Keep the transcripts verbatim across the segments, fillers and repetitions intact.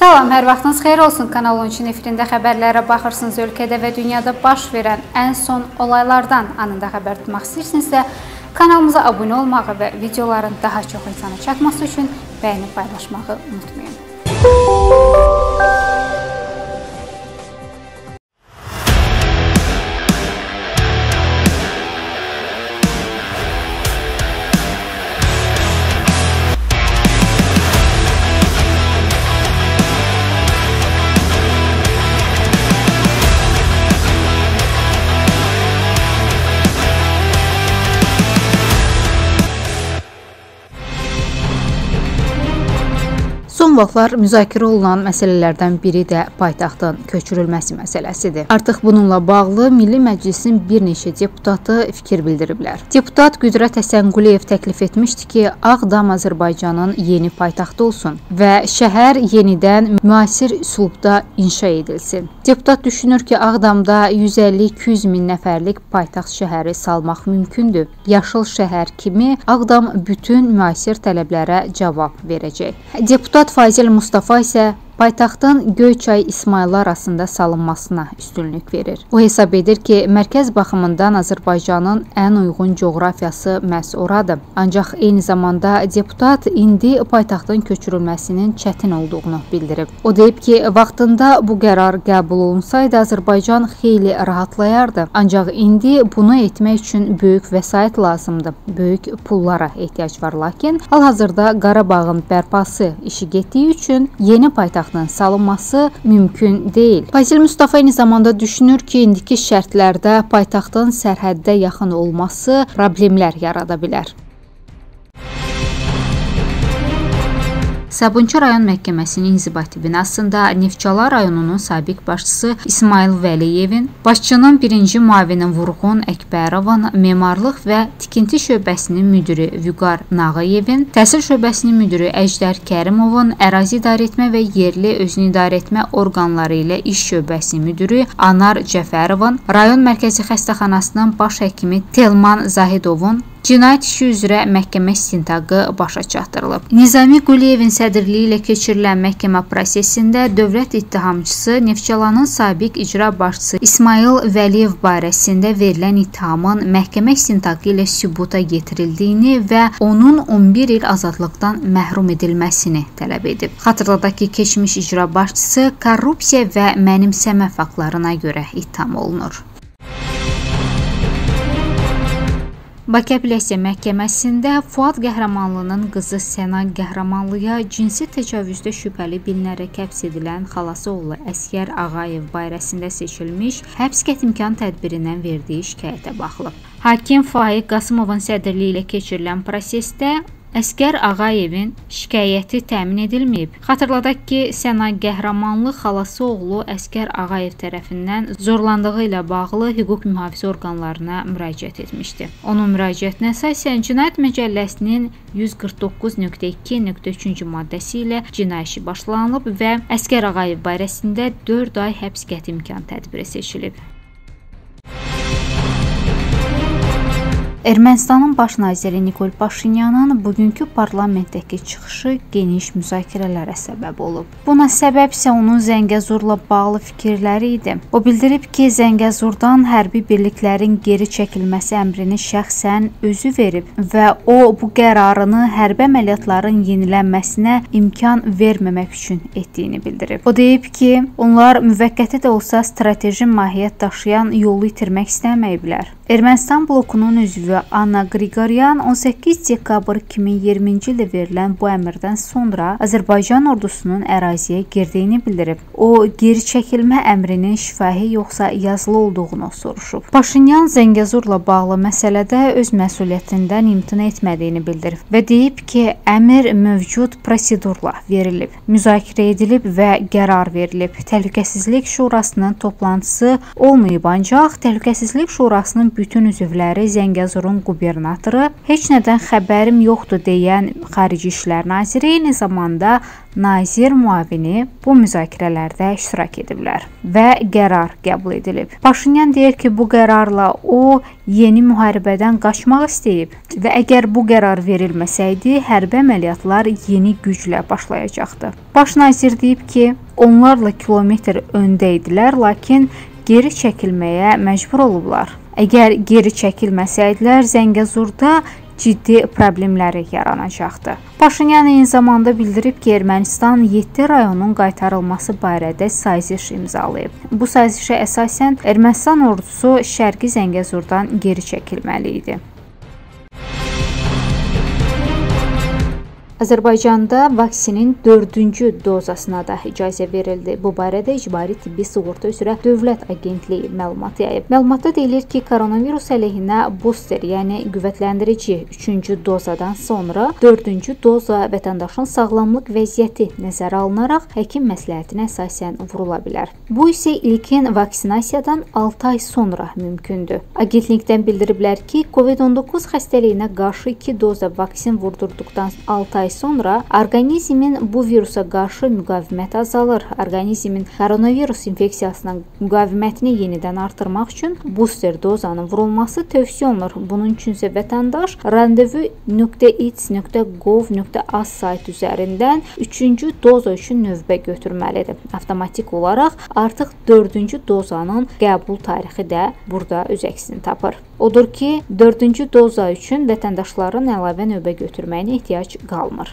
Salam, hər vaxtınız xeyir olsun. Kanal on üçün efirində xəbərlərə baxırsınız. Ölkədə və dünyada baş verən ən son olaylardan anında xəbər tutmaq istəyirsinizsə, kanalımıza abunə olmağı və videoların daha çox insana çatması üçün bəyənib paylaşmağı unutmayın. Son vaxtlar müzakirə olunan məsələlərdən biri də paytaxtın köçürülməsi məsələsidir. Artıq bununla bağlı Milli Məclisin bir neçə deputatı fikir bildiriblər. Deputat Qüdrət Həsənquliyev təklif etmişdi ki, Ağdam Azərbaycanın yeni paytaxtı olsun və şəhər yenidən müasir üslubda inşa edilsin. Deputat düşünür ki, Ağdamda yüz əlli iki yüz min nəfərlik paytaxt şəhəri salmaq mümkündür. Yaşıl şəhər kimi Ağdam bütün müasir tələblərə cavab verəcək. Deputat Fazil Mustafa isə paytaxtın Göyçay İsmayılı arasında salınmasına üstünlük verir. O hesab edir ki, mərkəz baxımından Azərbaycanın ən uyğun coğrafiyası məhz oradır. Ancaq eyni zamanda deputat indi paytaxtın köçürülməsinin çətin olduğunu bildirib. O deyib ki, vaxtında bu qərar qəbul olunsaydı Azərbaycan xeyli rahatlayardı. Ancaq indi bunu etmək üçün böyük vəsait lazımdır. Böyük pullara ehtiyac var. Lakin hal-hazırda Qarabağın bərpası işi getdiyi üçün yeni paytaxt salınması mümkün deyil. Fazil Mustafa eyni zamanda düşünür ki, indiki şərtlərdə paytaxtın sərhəddə yaxın olması problemlər yarada bilər. Sabunçu rayon məhkəməsinin inzibati binasında Neftçala rayonunun sabiq başçısı İsmayıl Vəliyevin, başçının birinci müavini Vurğun Əkbərovun, memarlıq və tikinti şöbəsinin müdiri Vüqar Nağıyevin, təhsil şöbəsinin müdiri Əjdər Kərimovun, ərazi idarəetmə və yerli özünü idarəetmə orqanları ilə iş şöbəsinin müdiri Anar Cəfərovun, rayon mərkəzi xəstəxanasının baş həkimi Telman Zahidovun, cinayət işi üzrə məhkəmə istintaqı başa çatdırılıb. Nizami Quliyevin sədrliyi ilə keçirilən məhkəmə prosesində dövlət ittihamçısı Neftçalanın sabiq icra başçısı İsmayıl Vəliyev barəsində verilən ittihamın məhkəmə istintaqı ilə sübuta yetirildiyini və onun on bir il azadlıqdan məhrum edilməsini tələb edib. Xatırladaq ki, keçmiş icra başçısı korrupsiya və mənimsəmə faktlarına görə ittiham olunur. Bakı Apellyasiya Məhkəməsində Fuad Qəhrəmanlının qızı Səna Qəhrəmanlıya cinsi təcavüzdə şübhəli bilinərək həbs edilən xalası oğlu Əskər Ağayev barəsində seçilmiş həbs qətimkan tədbirindən verdiyi şikayətə baxılıb. Hakim Faiq Qasımovun sədrliyi ilə keçirilən prosesdə Əskər Ağayevin şikayəti təmin edilməyib. Xatırladaq ki, Səna Qəhrəmanlı xalası oğlu Əskər Ağayev tərəfindən zorlandığı ilə bağlı hüquq mühafizə orqanlarına müraciət etmişdi. Onun müraciətinə əsasən Cinayət Məcəlləsinin yüz qırx doqquz nöqtə iki nöqtə üçüncü maddəsi ilə cinayət işi başlanılıb və Əskər Ağayev barəsində dörd ay həbs qətimkan tədbiri seçilib. Ermənistanın baş naziri Nikol Paşinyanın bugünkü parlamentdəki çıxışı geniş müzakirələrə səbəb olub. Buna səbəb isə onun Zəngəzurla bağlı fikirləri idi. O bildirib ki, Zəngəzurdan hərbi birliklərin geri çəkilməsi əmrini şəxsən özü verib və o bu qərarını hərbi əməliyyatların yenilənməsinə imkan verməmək üçün etdiyini bildirib. O deyib ki, onlar müvəqqəti də olsa strateji mahiyyət daşıyan yolu itirmək istəməyiblər. Ermənistan blokunun üzvü Anna Qriqoryan on səkkiz dekabr iki min iyirminci ildə verilən bu əmrdən sonra Azərbaycan ordusunun əraziyə girdiyini bildirib. O, geri çəkilmə əmrinin şifahi yoxsa yazılı olduğunu soruşub. Paşinyan Zəngəzurla bağlı məsələdə öz məsuliyyətindən imtina etmədiyini bildirib və deyib ki, əmr mövcud prosedurla verilib, müzakirə edilib və qərar verilib. Təhlükəsizlik Şurasının toplantısı olmayıb, ancaq Təhlükəsizlik Şurasının bütün üzvləri Zəngəzurun qubernatoru, heç nədən xəbərim yoxdur deyən Xarici İşlər Naziri, eyni zamanda nazir müavini bu müzakirələrdə iştirak ediblər və qərar qəbul edilib. Paşinyan deyir ki, bu qərarla o yeni müharibədən qaçmaq istəyib və əgər bu qərar verilməsəydi, hərbi əməliyyatlar yeni güclə başlayacaqdı. Baş nazir deyib ki, onlarla kilometr öndə idilər, lakin geri çəkilməyə məcbur olublar. Əgər geri çəkilməsəydilər, Zəngəzurda ciddi problemləri yaranacaqdı. Paşinyan eyni zamanda bildirib ki, Ermənistan yeddi rayonun qaytarılması barədə saziş imzalayıb. Bu sazişə əsasən Ermənistan ordusu Şərqi Zəngəzurdan geri çəkilməli idi. Azərbaycanda vaksinin dördüncü dozasına da icazə verildi. Bu barədə İcbari Tibbi Sığorta üzrə Dövlət Agentliyi məlumat yayıb. Məlumatda deyilir ki, koronavirus əleyhinə booster, yəni qüvvətləndirici üçüncü dozadan sonra dördüncü doza vətəndaşın sağlamlıq vəziyyəti nəzərə alınaraq həkim məsləhətinə əsasən vurula bilər. Bu isə ilkin vaksinasiyadan altı ay sonra mümkündür. Agentlikdən bildiriblər ki, Covid on doqquz xəstəliyinə qarşı iki doza vaksin vurdurduqdan altı ay sonra orqanizmin bu virusa qarşı müqaviməti azalır. Orqanizmin koronavirus infeksiyasına müqavimətini yenidən artırmaq üçün booster dozanın vurulması tövsiyə olunur. Bunun üçün isə vətəndaş randevu nöqtə its nöqtə gov nöqtə az sayt üzərindən üçüncü doza üçün növbə götürməlidir. Avtomatik olaraq artıq dördüncü dozanın qəbul tarixi də burada öz əksini tapır. Odur ki, dördüncü doza üçün vətəndaşların əlavə növbə götürməyinə ehtiyac qalmır.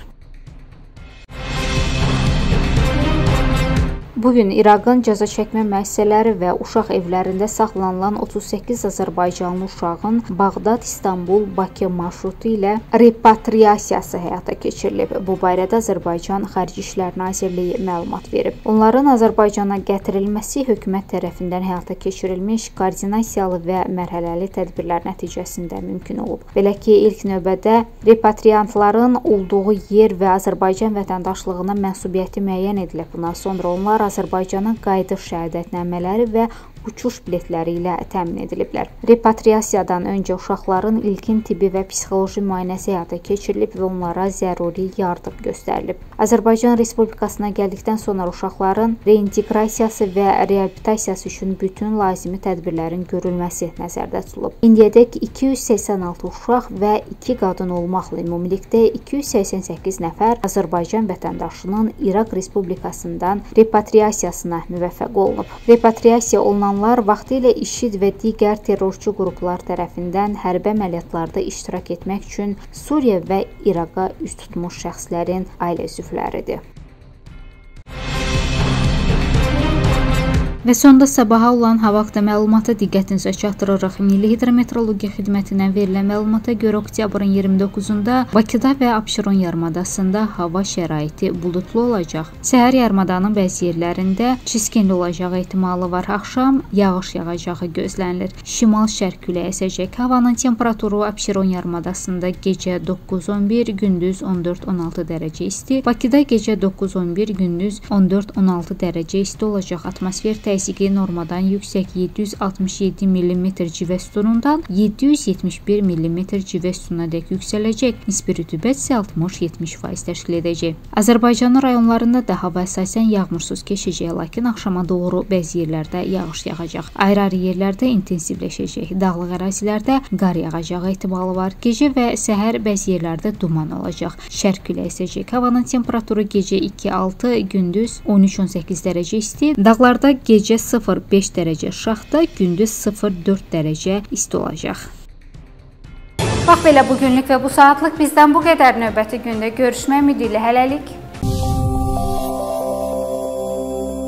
Bugün İraqın cəza çəkmə müəssisələri və uşaq evlərində saxlanılan otuz səkkiz azərbaycanlı uşağın Bağdad, İstanbul, Bakı marşrutu ilə repatriasiyası həyata keçirilib. Bu barədə Azərbaycan Xarici İşlər Nazirliyi məlumat verib. Onların Azərbaycana gətirilməsi hökumət tərəfindən həyata keçirilmiş koordinasiyalı və mərhələli tədbirlər nəticəsində mümkün olub. Belə ki, ilk növbədə repatriantların olduğu yer və Azərbaycan vətəndaşlığına mənsubiyyəti müəyyən edilib. Bundan sonra onlar Azərbaycana qayıdış şəhadətnamələri və uçuş biletləri ilə təmin ediliblər. Repatriasiyadan öncə uşaqların ilkin tibbi və psixoloji müayinəsi həyata keçirilib və onlara zəruri yardım göstərilib. Azərbaycan Respublikasına gəldikdən sonra uşaqların reinteqrasiyası və reabilitasiyası üçün bütün lazımi tədbirlərin görülməsi nəzərdə tutulub. İndiyədək iki yüz səksən altı uşaq və iki qadın olmaqla ümumilikdə iki yüz səksən səkkiz nəfər Azərbaycan vətəndaşının İraq Respublikasından repatriasiyasına müvəffəq olunub. Repatriasiya olunanlar vaxtilə IŞİD və digər terrorçu qruplar tərəfindən hərbi əməliyyatlarda iştirak etmək üçün Suriya və İraqa üz tutmuş şəxslərin ailə üzvləridir. Və sonda sabaha olan hava haqqında məlumata diqqətinizə çatdırırıq. Milli Hidrometeorologiya Xidmətindən verilən məlumata görə oktyabrın iyirmi doqquzunda Bakıda və Abşeron yarımadasında hava şəraiti buludlu olacaq. Səhər yarımadanın bəzi yerlərində çiskinli olacağı ehtimalı var. Axşam yağış yağacağı gözlənilir. Şimal-şərq küləyi əsəcək. Havanın temperaturu Abşeron yarımadasında gecə doqquz on bir, gündüz on dörd on altı dərəcə isti. Bakıda gecə doqquz on bir, gündüz on dörd on altı dərəcə isti olacaq. Atmosfer təzyiqi normadan yüksək yeddi yüz altmış yeddi millimetr civə sütunundan yeddi yüz yetmiş bir millimetr civə sütununadək yüksələcək. Nisbi rütubət isə altmış yetmiş faiz təşkil edəcək. Azərbaycanın rayonlarında da hava əsasən yağmursuz keçəcək, lakin axşama doğru bəzi yerlərdə yağış yağacaq. Ayrı-ayrı yerlərdə intensivləşəcək. Dağlıq ərazilərdə qar yağacağı ehtimalı var. Gecə və səhər bəzi yerlərdə duman olacaq. Şərq küləyi əsəcək. Havanın temperaturu gecə iki altı, gündüz on üç on səkkiz dərəcə isti. Dağlarda gecə sıfır beş dərəcə şaxta, gündüz sıfır dörd dərəcə isti olacaq. Bax belə bugünlük və bu saatlıq bizdən bu qədər. Növbəti gündə görüşmək ümidi ilə hələlik.